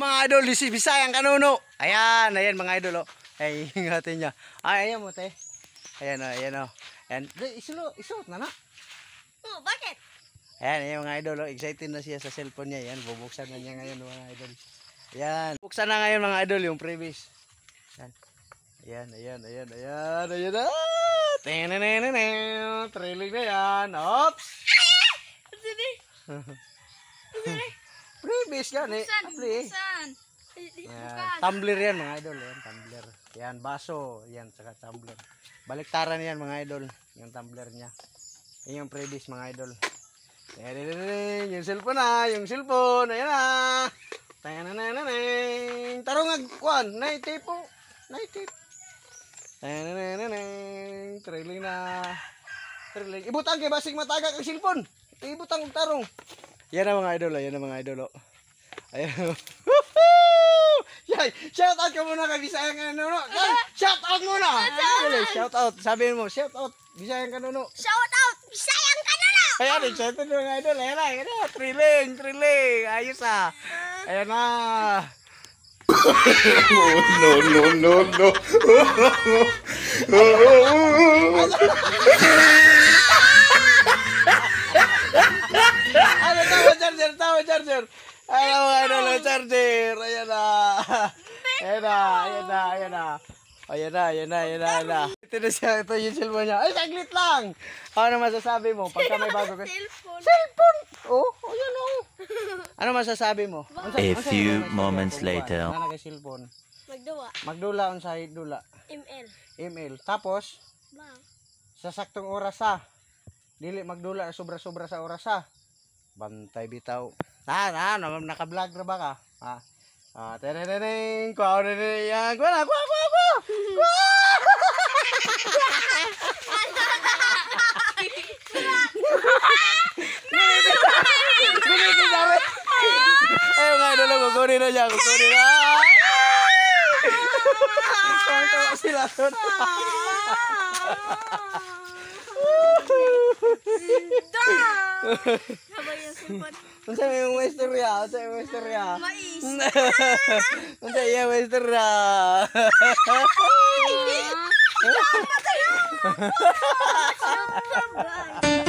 mga idol, si Bisayang Kanuno. Ayan, ayan mga idol, oh. Ay, ingatin niya. Ay, ayan mo, te. Ayan, oh, ayan, oh. Ayan, isuot na na. Oh, bakit? Ayan, ayan mga idol, oh. Excited na siya sa cellphone niya. Ayan, bubuksan na niya ngayon mga idol. Ayan, buksan na ngayon mga idol yung previous. Ayan, ayan, ayan, ayan, ayan, ayan. Tenenenenen, trailing na yan. Oops! Sige. Previous yan, eh. Buksan. Ayan, tumbler yan mga idol, yan, tumbler. Yan, baso, yan, saka tumbler. Baliktaran yan mga idol, yung tumbler niya. Yan yung previous mga idol. Ayan, yung cellphone na, yung cellphone, ayan na. Tarong agkuan, naitip po, naitip. Trailing na. Trailing. Ibutang kay basig matagak ang cellphone. Ibutang og tarong. Yan na mga idol, yan na mga idol. Ayan. Yay, shout out ka muna kay Bisayang Kanuno. Shout out muna. Shout out. Sabi mo, shout out Bisayang Kanuno. Shout out Bisayang Kanuno. Ayan, excited mga idol. Ayan na, ayan na. Trailing, trailing. Ayos ah. Ayan na. No. Ano tawa charger. Ayan mga idol, charger. Ayan na. Ayan na. Ito na siya, ito yung cellphone niya. Ay, saglit lang. Ano masasabi mo? Pagka may bago ka. Cellphone! Oh, ayan oh. Ano masasabi mo? A few moments later. Ano kay cellphone? Magduwa. Magdula, unsay dula. Email. Tapos, Bang. sa saktong oras ha. Dili magdula, sobra-sobra sa oras ha. Bantay bitaw. Naka-vlog na ba ka? Ha? Teneneneng, kuha na yan. Kuha! Ayun nga, kukunin na siya, kukunin na. Tawa sila doon. Sabay yung cellphone. Unsa yung istorya? Mais. Unsa yung istorya? Ay!